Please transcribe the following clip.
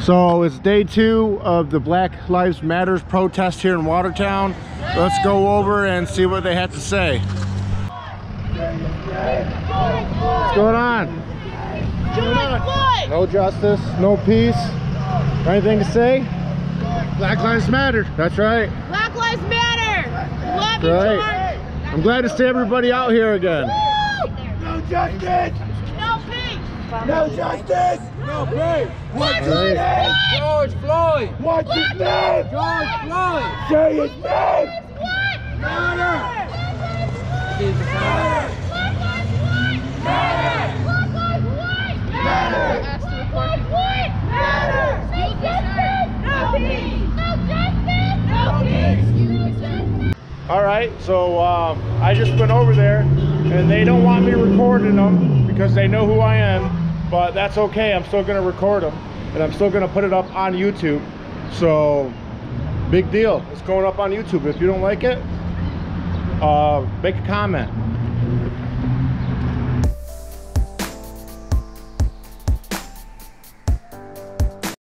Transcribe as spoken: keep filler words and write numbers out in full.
So it's day two of the Black Lives Matters protest here in Watertown. Let's go over and see what they have to say. What's going on? What's going on? No justice, no peace. Anything to say? Black Lives Matter. That's right. Black Lives Matter. Love you, right. George. I'm glad to see everybody out here again. No justice. No peace. No justice! No peace! What's his Right. name? George Floyd! What's his name? George Floyd! Say his name! What? Matter! Black Lives Matter. Black Lives Matter. Black Lives Matter. No justice. No peace. No justice. No peace. All right, so um, I just went over there and they don't want me recording them because they know who I am, but that's okay. I'm still gonna record them and I'm still gonna put it up on YouTube. So big deal, it's going up on YouTube. If you don't like it, uh, make a comment.